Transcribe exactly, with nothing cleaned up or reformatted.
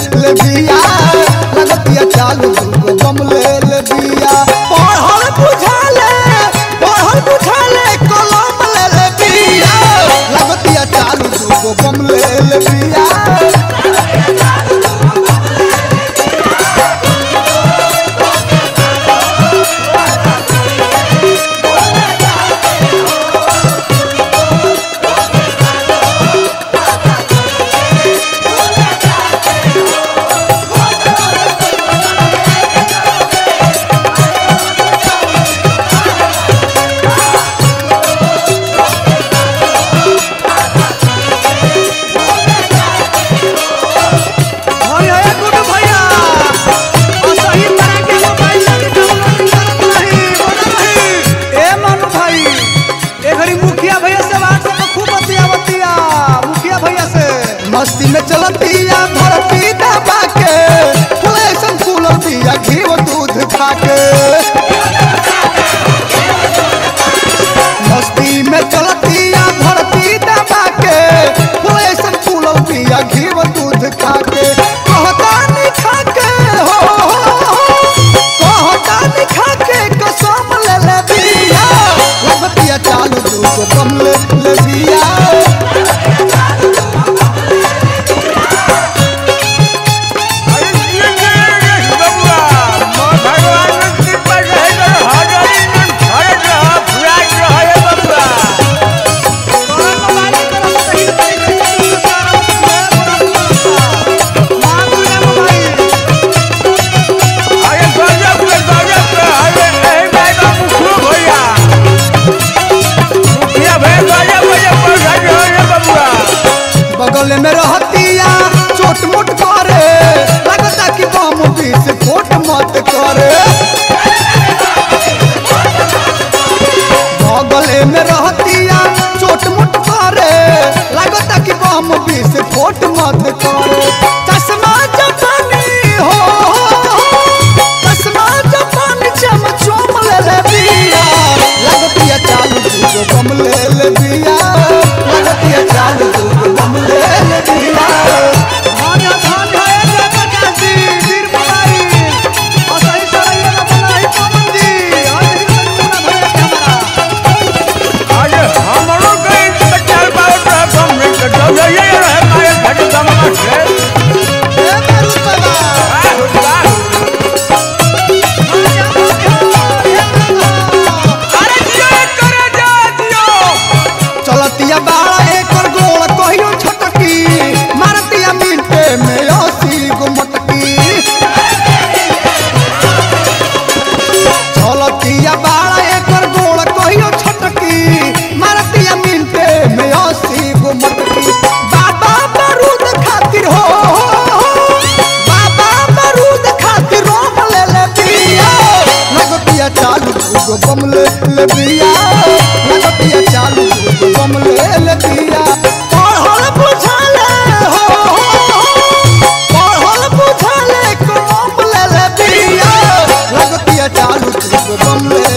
ले बिया लगतिया चालू दूगो बम ले ले बिया पढ़ल बुझाले पढ़ल बुझाले कलम ले ले बिया लगतिया चालू दूगो बम ले ले बिया मस्ती में चलतिया धरती दबा के फुलेसन फूलतिया घी दूध खा के मस्ती में चलतिया धरती दबा के फुलेसन फूलतिया घी दूध खा के कहतानी खा के हो कहतानी खा के कसम ले ले बिया लगतिया चालू दूगो बम ले ले बिया बगल में रहतिया चोट मोट करे लगता कि बम बीस फोट मत करे बगल में रहतिया चोट मोट करे लगता कि बम बीस फोट मत करे चश्मा जापानी हो चश्मा जापानी चमचम ले ले बिया लगतिया चालू दूगो बम ले ले बिया लगतिया चालू दूगो बम ले ले बिया धान्या धान्या एक पचासी वीर मोबाइल और सही सही बनाई पाबंदी आज हिरना भैया हमारा आज हमरो गई बचाल बात बम रे कटो ये रहे मारे घट दम से ए मेरू बाबा आ हुआ अरे जियो करे जा जियो चलतिया बाड़ा एकर गोल कहियो छटकी मारतिया मिनटे में अस्सी गो मटकी चलतिया बाड़ा एकर गोल कहियो छटकी मारतिया मिनटे में अस्सी गो मटकी बाबा बारूद खातिर हो बाबा बारूद खातिर रोम ले ले बिया लगतिया चालू दूगो बम ले ले बिया लगतिया चालू दूगो बम ले ले बिया पढ़ल बुझाले हो पढ़ल बुझाले कलम ले ले बिया लगतिया चालू दूगो बम ले